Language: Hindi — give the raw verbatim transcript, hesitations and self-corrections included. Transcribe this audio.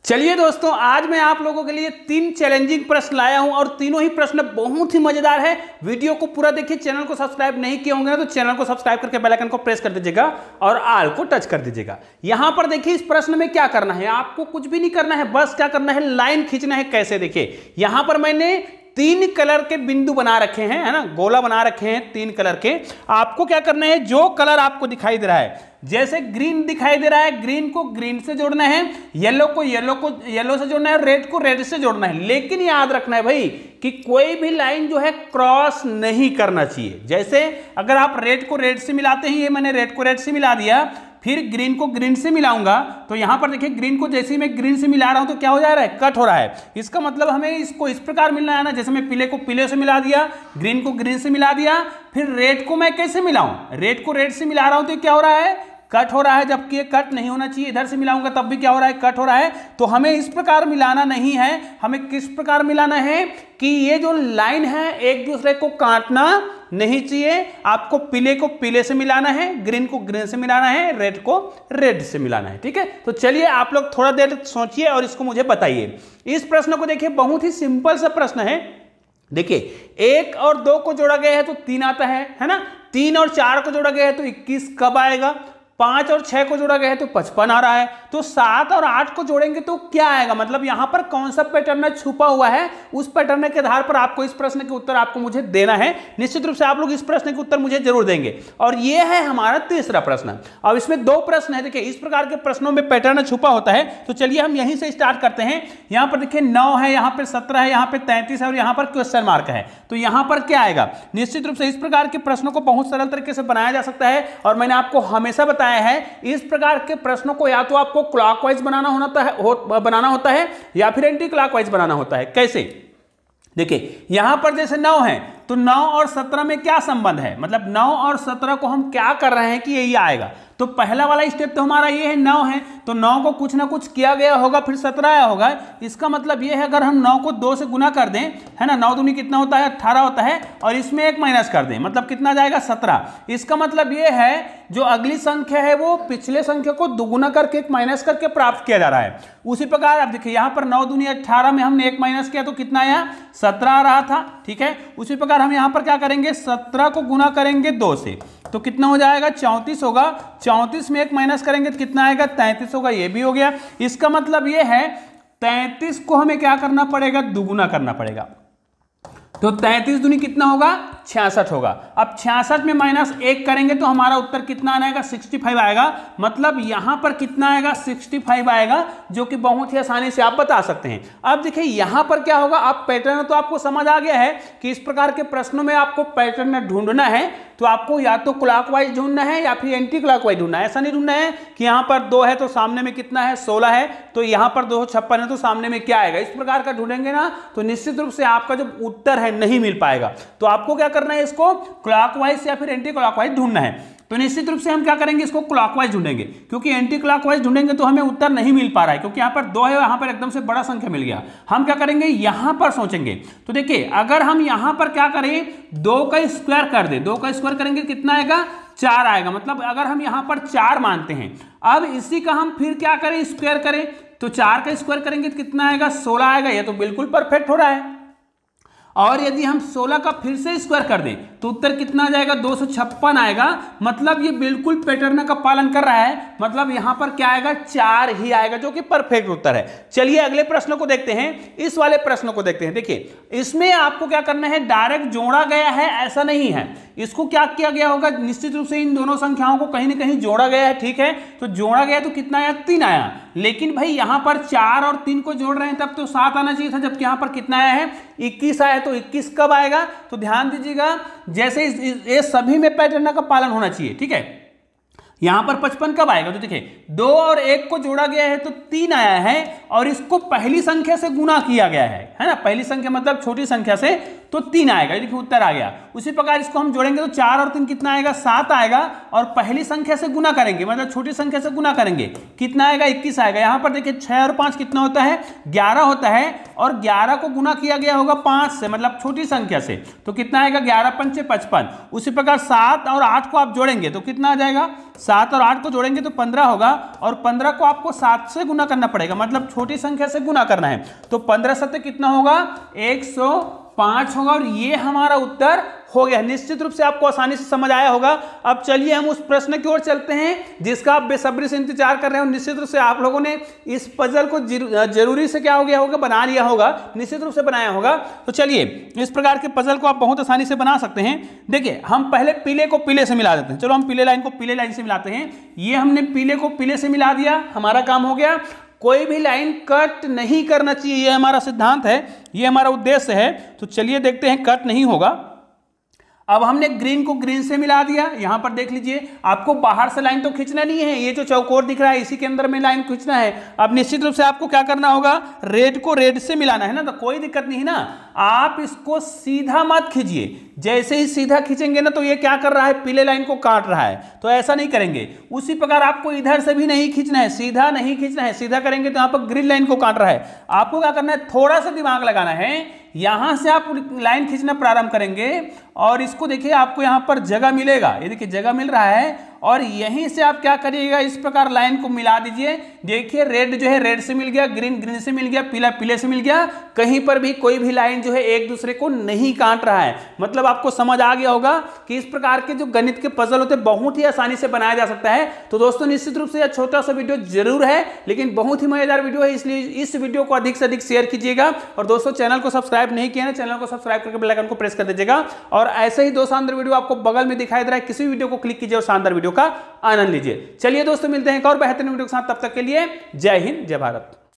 चलिए दोस्तों, आज मैं आप लोगों के लिए तीन चैलेंजिंग प्रश्न लाया हूं और तीनों ही प्रश्न बहुत ही मजेदार है। वीडियो को पूरा देखिए। चैनल को सब्सक्राइब नहीं किए होंगे ना तो चैनल को सब्सक्राइब करके बेल आइकन को प्रेस कर दीजिएगा और आल को टच कर दीजिएगा। यहां पर देखिए इस प्रश्न में क्या करना है, आपको कुछ भी नहीं करना है, बस क्या करना है, लाइन खींचना है। कैसे, देखिए यहां पर मैंने तीन कलर के बिंदु बना रखे हैं, है ना, गोला बना रखे हैं तीन कलर के। आपको क्या करना है, जो कलर आपको दिखाई दे रहा है, जैसे ग्रीन दिखाई दे रहा है, ग्रीन को ग्रीन से जोड़ना है, येलो को येलो को येलो से जोड़ना है, रेड को रेड से जोड़ना है। लेकिन याद रखना है भाई कि कोई भी लाइन जो है क्रॉस नहीं करना चाहिए। जैसे अगर आप रेड को रेड से मिलाते हैं, ये मैंने रेड को रेड से मिला दिया, फिर ग्रीन को ग्रीन से मिलाऊंगा तो यहां पर देखिए ग्रीन को जैसे ही मैं ग्रीन से मिला रहा हूं तो क्या हो जा रहा है, कट हो रहा है। इसका मतलब हमें इसको इस प्रकार मिलना है ना, जैसे मैं पीले को पीले से मिला दिया, ग्रीन को ग्रीन से मिला दिया, फिर रेड को मैं कैसे मिलाऊं, रेड को रेड से मिला रहा हूं तो क्या हो रहा है, कट हो रहा है। जबकि ये कट नहीं होना चाहिए, इधर से मिलाऊंगा तब भी क्या हो रहा है, कट हो रहा है। तो हमें इस प्रकार मिलाना नहीं है, हमें किस प्रकार मिलाना है कि ये जो लाइन है एक दूसरे को काटना नहीं चाहिए। आपको पीले को पीले से मिलाना है, ग्रीन को ग्रीन से मिलाना है, रेड को रेड से मिलाना है। ठीक है, तो चलिए आप लोग थोड़ा देर सोचिए और इसको मुझे बताइए। इस प्रश्न को देखिए, बहुत ही सिंपल सा प्रश्न है। देखिए एक और दो को जोड़ा गया है तो तीन आता है, है ना। तीन और चार को जोड़ा गया है तो इक्कीस कब आएगा। पांच और छह को जोड़ा गया है तो पचपन आ रहा है। तो सात और आठ को जोड़ेंगे तो क्या आएगा, मतलब यहां पर कौन सा पैटर्न छुपा हुआ है, उस पैटर्न के आधार पर आपको इस प्रश्न के उत्तर आपको मुझे देना है। निश्चित रूप से आप लोग इस प्रश्न के उत्तर मुझे जरूर देंगे। और यह है हमारा तीसरा प्रश्न। अब इसमें दो प्रश्न है। देखिए इस प्रकार के प्रश्नों में पैटर्न छुपा होता है। तो चलिए हम यहीं से स्टार्ट करते हैं। यहां पर देखिए नौ है, यहां पर सत्रह है, यहां पर तैंतीस है और यहां पर क्वेश्चन मार्क है। तो यहां पर क्या आएगा, निश्चित रूप से इस प्रकार के प्रश्नों को बहुत सरल तरीके से बनाया जा सकता है। और मैंने आपको हमेशा बताया है इस प्रकार के प्रश्नों को या तो आपको क्लॉकवाइज बनाना होता है हो, बनाना होता है या फिर एंटी क्लॉकवाइज बनाना होता है। कैसे, देखिए यहां पर जैसे नौ है तो नौ और सत्रह में क्या संबंध है, मतलब नौ और सत्रह को हम क्या कर रहे हैं कि यही आएगा। तो पहला वाला स्टेप तो हमारा ये है, नौ है तो नौ को कुछ ना कुछ किया गया होगा, फिर सत्रह आया होगा। इसका मतलब ये है अगर हम नौ को दो से गुना कर दें, है ना, नौ दूनी कितना होता है, अट्ठारह होता है, और इसमें एक माइनस कर दें, मतलब कितना जाएगा, सत्रह। इसका मतलब ये है जो अगली संख्या है वो पिछले संख्या को दुगुना करके एक माइनस करके प्राप्त किया जा रहा है। उसी प्रकार आप देखिए यहाँ पर नौ दूनी अट्ठारह में हमने एक माइनस किया तो कितना आया, सत्रह आ रहा था। ठीक है, उसी प्रकार हम यहाँ पर क्या करेंगे, सत्रह को गुना करेंगे दो से तो कितना हो जाएगा, चौंतीस होगा। चौंतीस में एक माइनस करेंगे तो कितना आएगा, तैंतीस होगा। ये भी हो गया। इसका मतलब ये है तैंतीस को हमें क्या करना पड़ेगा, दुगुना करना पड़ेगा। तो तैंतीस दूनी कितना होगा, छियासठ होगा। अब छियासठ में माइनस एक करेंगे तो हमारा उत्तर कितना आएगा, पैंसठ आएगा। मतलब यहां पर कितना आएगा, पैंसठ आएगा, जो कि बहुत ही आसानी से आप बता सकते हैं। अब देखिए यहां पर क्या होगा, आप पैटर्न तो आपको समझ आ गया है कि इस प्रकार के प्रश्नों में आपको पैटर्न ढूंढना है तो आपको या तो क्लॉकवाइज ढूंढना है या फिर एंटी क्लॉकवाइज ढूंढना है। ऐसा नहीं ढूंढना है कि यहां पर दो है तो सामने में कितना है, सोलह है, तो यहां पर दो सौ छप्पन है तो सामने में क्या आएगा। इस प्रकार का ढूंढेंगे ना तो निश्चित रूप से आपका जो उत्तर है नहीं मिल पाएगा। तो आपको क्या करना है, इसको क्लॉकवाइज या फिर एंटी क्लॉकवाइज ढूंढना है। तो निश्चित रूप से हम क्या करेंगे, इसको क्लॉकवाइज ढूंढेंगे, क्योंकि एंटी क्लॉकवाइज ढूंढेंगे तो हमें उत्तर नहीं मिल पा रहा है, क्योंकि यहां पर दो है, यहां पर एकदम से बड़ा संख्या मिल गया। हम क्या करेंगे, यहां पर सोचेंगे। तो देखिए अगर हम यहां पर क्या करें, दो का स्क्वायर कर दे, दो का स्क्वायर करेंगे कितना आएगा, चार आएगा। मतलब अगर हम यहां पर चार मानते हैं, अब इसी का हम फिर क्या करें, स्क्वायर करें, तो चार का स्क्वायर करेंगे तो कितना आएगा, सोलह आएगा। ये तो बिल्कुल परफेक्ट हो रहा है। और यदि हम सोलह का फिर से स्क्वायर कर दें तो उत्तर कितना आ जाएगा, दो सौ छप्पन आएगा। मतलब ये बिल्कुल पैटर्न का पालन कर रहा है। मतलब यहां पर क्या आएगा, चार ही आएगा, जो कि परफेक्ट उत्तर है। चलिए अगले प्रश्न को देखते हैं। इस वाले प्रश्न को देखते हैं। देखिए इसमें आपको क्या करना है, डायरेक्ट जोड़ा गया है ऐसा नहीं है, इसको क्या किया गया होगा, निश्चित रूप से इन दोनों संख्याओं को कहीं ना कहीं जोड़ा गया है। ठीक है, तो जोड़ा गया तो कितना आया, तीन आया। लेकिन भाई यहां पर चार और तीन को जोड़ रहे हैं तब तो सात आना चाहिए था, जबकि यहां पर कितना आया है, इक्कीस आया। तो इक्कीस कब आएगा, तो ध्यान दीजिएगा, जैसे ये सभी में पैटर्न का पालन होना चाहिए। ठीक है, यहां पर पचपन कब आएगा, तो देखिए दो और एक को जोड़ा गया है तो तीन आया है, और इसको पहली संख्या से गुना किया गया है, है ना। पहली संख्या मतलब छोटी संख्या से तो तीन आएगा। ये देखिए उत्तर आ गया। उसी प्रकार इसको हम जोड़ेंगे तो चार और तीन कितना आएगा, सात आएगा, और पहली संख्या से गुना करेंगे, मतलब छोटी संख्या से गुना करेंगे, कितना आएगा, इक्कीस आएगा। यहां पर देखिए छह और पांच कितना होता है, ग्यारह होता है, और ग्यारह को गुना किया गया होगा पांच से, मतलब छोटी संख्या से, तो कितना आएगा, ग्यारह पंचे पचपन। उसी प्रकार सात और आठ को आप जोड़ेंगे तो कितना आ जाएगा, सात और आठ को जोड़ेंगे तो पंद्रह होगा, और पंद्रह को आपको सात से गुना करना पड़ेगा, मतलब छोटी संख्या से गुना करना है, तो पंद्रह सत्ते कितना होगा, एक सौ पांच होगा, और ये हमारा उत्तर हो गया। निश्चित रूप से आपको आसानी से समझ आया होगा। अब चलिए हम उस प्रश्न की ओर चलते हैं जिसका आप बेसब्री से इंतजार कर रहे हो। निश्चित रूप से आप लोगों ने इस पजल को जरूरी से क्या हो गया होगा, बना लिया होगा, निश्चित रूप से बनाया होगा। तो चलिए इस प्रकार के पजल को आप बहुत आसानी से बना सकते हैं। देखिए हम पहले पीले को पीले से मिला देते हैं। चलो हम पीले लाइन को पीले लाइन से मिलाते हैं। ये हमने पीले को पीले से मिला दिया, हमारा काम हो गया। कोई भी लाइन कट नहीं करना चाहिए, ये हमारा सिद्धांत है, ये हमारा उद्देश्य है। तो चलिए देखते हैं, कट नहीं होगा। अब हमने ग्रीन को ग्रीन से मिला दिया। यहां पर देख लीजिए, आपको बाहर से लाइन तो खींचना नहीं है, ये जो चौकोर दिख रहा है इसी के अंदर में लाइन खींचना है। अब निश्चित रूप से आपको क्या करना होगा, रेड को रेड से मिलाना है ना, तो कोई दिक्कत नहीं है ना। आप इसको सीधा मत खींचिए, जैसे ही सीधा खींचेंगे ना तो ये क्या कर रहा है, पीले लाइन को काट रहा है, तो ऐसा नहीं करेंगे। उसी प्रकार आपको इधर से भी नहीं खींचना है, सीधा नहीं खींचना है, सीधा करेंगे तो यहाँ पर ग्रीन लाइन को काट रहा है। आपको क्या करना है, थोड़ा सा दिमाग लगाना है। यहां से आप लाइन खींचना प्रारंभ करेंगे और इसको देखिए, आपको यहां पर जगह मिलेगा, ये देखिए जगह मिल रहा है, और यहीं से आप क्या करिएगा, इस प्रकार लाइन को मिला दीजिए। देखिए रेड जो है रेड से मिल गया, ग्रीन ग्रीन से मिल गया, पीला पीले से मिल गया। कहीं पर भी कोई भी लाइन जो है एक दूसरे को नहीं काट रहा है। मतलब आपको समझ आ गया होगा कि इस प्रकार के जो गणित के पजल होते हैं बहुत ही आसानी से बनाया जा सकता है। तो दोस्तों निश्चित रूप से यह छोटा सा वीडियो जरूर है, लेकिन बहुत ही मजेदार वीडियो है, इसलिए इस वीडियो को अधिक से अधिक शेयर कीजिएगा। और दोस्तों चैनल को सब्सक्राइब नहीं किया ना, चैनल को सब्सक्राइब करके बेल आइकन को प्रेस कर दीजिएगा। और ऐसे ही दो शानदार वीडियो आपको बगल में दिखाई दे रहा है, किसी भी वीडियो को क्लिक कीजिए और शानदार वीडियो का आनंद लीजिए। चलिए दोस्तों मिलते हैं एक और बेहतरीन वीडियो के साथ, तब तक के लिए जय हिंद जय भारत।